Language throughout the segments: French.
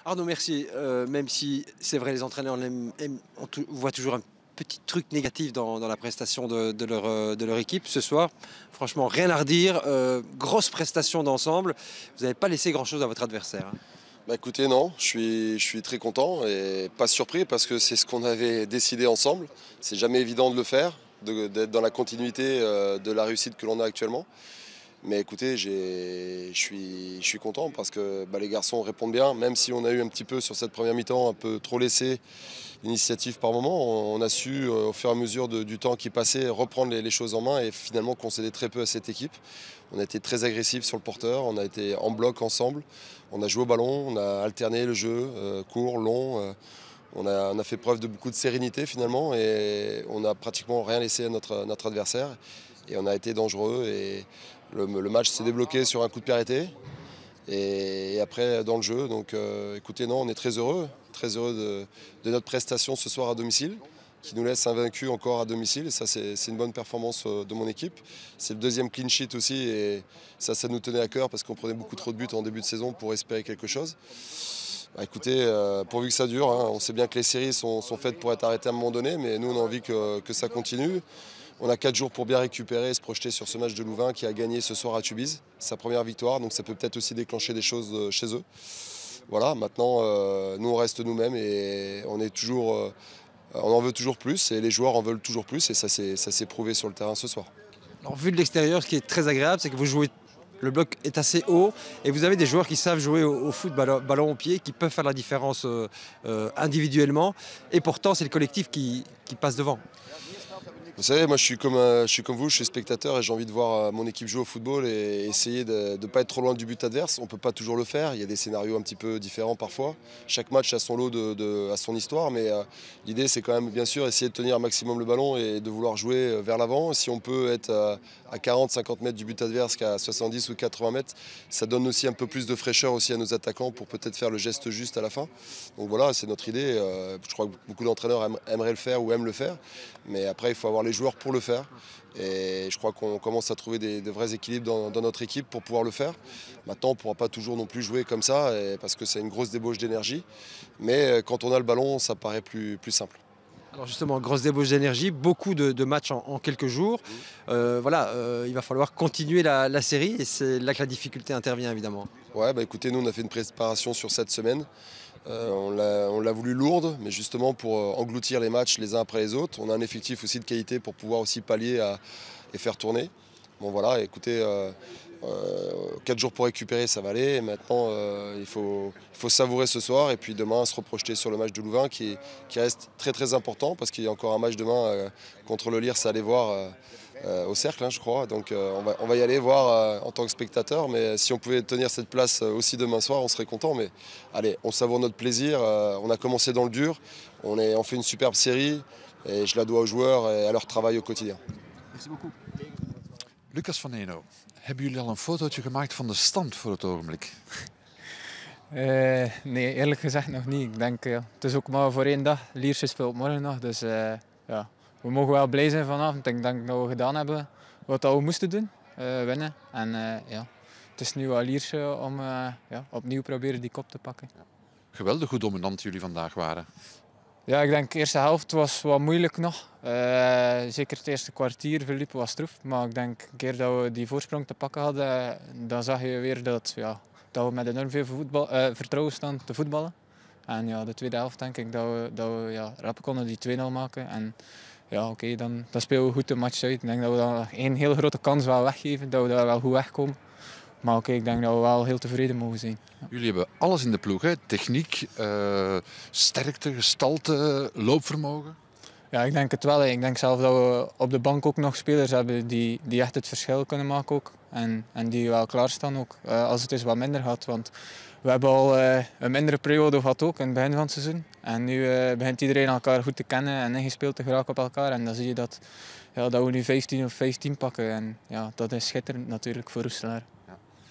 Arnaud Mercier, même si c'est vrai, les entraîneurs voient toujours un petit truc négatif dans la prestation de leur équipe. Ce soir, franchement, rien à redire. Grosse prestation d'ensemble. Vous n'avez pas laissé grand-chose à votre adversaire, hein. Bah écoutez, non, je suis très content et pas surpris parce que c'est ce qu'on avait décidé ensemble. C'est jamais évident de le faire, d'être dans la continuité de la réussite que l'on a actuellement. Mais écoutez, je suis content parce que les garçons répondent bien, même si on a eu un petit peu sur cette première mi-temps un peu trop laissé l'initiative par moment. On a su, au fur et à mesure du temps qui passait, reprendre les choses en main et finalement concéder très peu à cette équipe. On a été très agressifs sur le porteur, on a été en bloc ensemble, on a joué au ballon, on a alterné le jeu, court, long. On a fait preuve de beaucoup de sérénité finalement et on n'a pratiquement rien laissé à notre adversaire. Et on a été dangereux et le match s'est débloqué sur un coup de pied arrêté et après dans le jeu. Donc écoutez, non, on est très heureux de notre prestation ce soir à domicile, qui nous laisse invaincus encore à domicile. Et ça, c'est une bonne performance de mon équipe. C'est le deuxième clean sheet aussi et ça nous tenait à cœur parce qu'on prenait beaucoup trop de buts en début de saison pour espérer quelque chose. Écoutez, pourvu que ça dure, hein, on sait bien que les séries sont faites pour être arrêtées à un moment donné, mais nous on a envie que ça continue. On a 4 jours pour bien récupérer et se projeter sur ce match de Louvain qui a gagné ce soir à Tubize, sa première victoire, donc ça peut peut-être aussi déclencher des choses chez eux. Voilà, maintenant nous on reste nous-mêmes et on en veut toujours plus et les joueurs en veulent toujours plus et ça s'est prouvé sur le terrain ce soir. Alors, vu de l'extérieur, ce qui est très agréable, c'est que vous jouez. Le bloc est assez haut et vous avez des joueurs qui savent jouer au foot ballon au pied, qui peuvent faire la différence individuellement. Et pourtant, c'est le collectif qui passe devant. Vous savez, moi je suis comme vous, je suis spectateur et j'ai envie de voir mon équipe jouer au football et essayer de ne pas être trop loin du but adverse. On ne peut pas toujours le faire, il y a des scénarios un petit peu différents parfois. Chaque match a son lot, a son histoire, mais l'idée c'est quand même bien sûr essayer de tenir un maximum le ballon et de vouloir jouer vers l'avant. Si on peut être à 40-50 mètres du but adverse qu'à 70 ou 80 mètres, ça donne aussi un peu plus de fraîcheur aussi à nos attaquants pour peut-être faire le geste juste à la fin. Donc voilà, c'est notre idée. Je crois que beaucoup d'entraîneurs aimeraient le faire ou aiment le faire, mais après il faut avoir les joueurs pour le faire et je crois qu'on commence à trouver des vrais équilibres dans notre équipe pour pouvoir le faire. Maintenant on ne pourra pas toujours non plus jouer comme ça parce que c'est une grosse débauche d'énergie, mais quand on a le ballon ça paraît plus simple. Alors justement, grosse débauche d'énergie, beaucoup de matchs en quelques jours. Il va falloir continuer la série et c'est là que la difficulté intervient évidemment. Ouais, écoutez, nous on a fait une préparation sur cette semaine. On l'a voulu lourde, mais justement pour engloutir les matchs les uns après les autres. On a un effectif aussi de qualité pour pouvoir aussi pallier et faire tourner. Bon voilà, écoutez, 4 jours pour récupérer, ça va aller. Et maintenant, il faut savourer ce soir et puis demain se reprojeter sur le match de Louvain qui reste très très important parce qu'il y a encore un match demain contre le Lierse à aller voir au Cercle, hein, je crois. Donc on va y aller voir en tant que spectateur. Mais si on pouvait tenir cette place aussi demain soir, on serait content. Mais allez, on savoure notre plaisir. On a commencé dans le dur. On fait une superbe série et je la dois aux joueurs et à leur travail au quotidien. Merci beaucoup. Lucas van Eno, hebben jullie al een fotootje gemaakt van de stand voor het ogenblik? Nee, eerlijk gezegd nog niet. Ik denk, het is ook maar voor 1 dag. Lierse speelt morgen nog, dus ja, we mogen wel blij zijn vanavond. Ik denk dat we gedaan hebben wat we moesten doen, winnen. En ja, het is nu aan Lierse om opnieuw proberen die kop te pakken. Geweldig hoe dominant jullie vandaag waren. Ja, ik denk de eerste helft was wat moeilijk nog. Zeker het eerste kwartier verliep was stroef. Maar ik denk een keer dat we die voorsprong te pakken hadden, dan zag je weer dat we met enorm veel vertrouwen staan te voetballen. En ja, de tweede helft denk ik dat we rap konden die 2-0 maken. En ja, oké, dan spelen we goed de match uit. Ik denk dat we dan 1 heel grote kans wel weggeven, dat we daar wel goed wegkomen. Maar oké, ik denk dat we wel heel tevreden mogen zijn. Ja. Jullie hebben alles in de ploeg, hè? Techniek, sterkte, gestalte, loopvermogen. Ja, ik denk het wel. Ik denk zelf dat we op de bank ook nog spelers hebben die echt het verschil kunnen maken ook. En die wel klaarstaan ook, als het eens wat minder gaat. Want we hebben al een mindere periode gehad ook in het begin van het seizoen. En nu begint iedereen elkaar goed te kennen en ingespeeld te geraken op elkaar. En dan zie je dat we nu 15 of 15 pakken. En ja, dat is schitterend natuurlijk voor Roeselaar. Ja.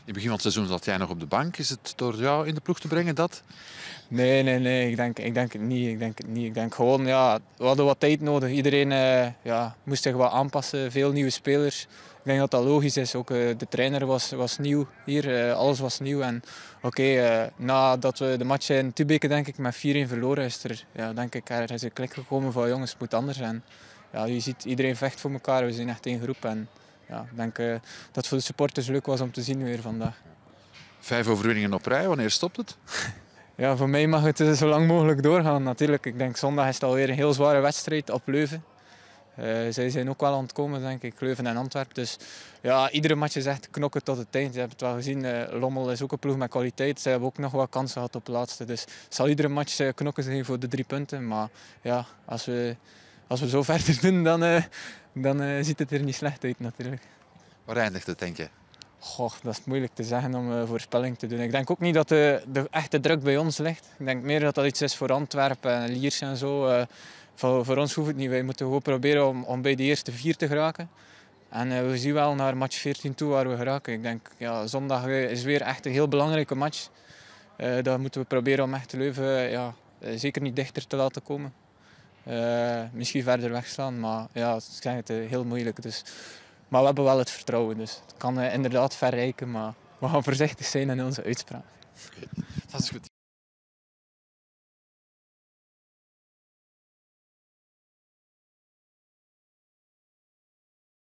In het begin van het seizoen zat jij nog op de bank. Is het door jou in de ploeg te brengen dat? Nee. Ik denk het niet. Ik denk gewoon, ja, we hadden wat tijd nodig. Iedereen moest zich wat aanpassen. Veel nieuwe spelers. Ik denk dat dat logisch is. Ook de trainer was nieuw hier. Alles was nieuw. En nadat we de match in Tübingen denk ik met 4-1 verloren, er is een klik gekomen van jongens, het moet anders. En ja, je ziet, iedereen vecht voor elkaar. We zijn echt één groep. En ja, ik denk dat het voor de supporters leuk was om te zien weer vandaag. 5 overwinningen op rij, wanneer stopt het? Ja, voor mij mag het zo lang mogelijk doorgaan natuurlijk. Ik denk zondag is het alweer een heel zware wedstrijd op Leuven. Zij zijn ook wel aan het komen, denk ik, Leuven en Antwerpen. Dus ja, iedere match is echt knokken tot het eind. Je hebt het wel gezien, Lommel is ook een ploeg met kwaliteit. Zij hebben ook nog wat kansen gehad op de laatste. Dus het zal iedere match knokken zijn voor de 3 punten. Maar ja, als we zo verder doen, dan ziet het er niet slecht uit natuurlijk. Waar eindigt het, denk je? Goh, dat is moeilijk te zeggen om voorspelling te doen. Ik denk ook niet dat de echte druk bij ons ligt. Ik denk meer dat dat iets is voor Antwerpen en Liers en zo. Voor ons hoeft het niet. Wij moeten gewoon proberen om bij de eerste 4 te geraken. En we zien wel naar match 14 toe waar we geraken. Ik denk, ja, zondag is weer echt een heel belangrijke match. Daar moeten we proberen om echt Leuven zeker niet dichter te laten komen. Misschien verder wegslaan, maar ja, ik zeg het heel moeilijk. Dus. Maar we hebben wel het vertrouwen, dus het kan inderdaad ver reiken, maar we gaan voorzichtig zijn in onze uitspraak. Dat is goed.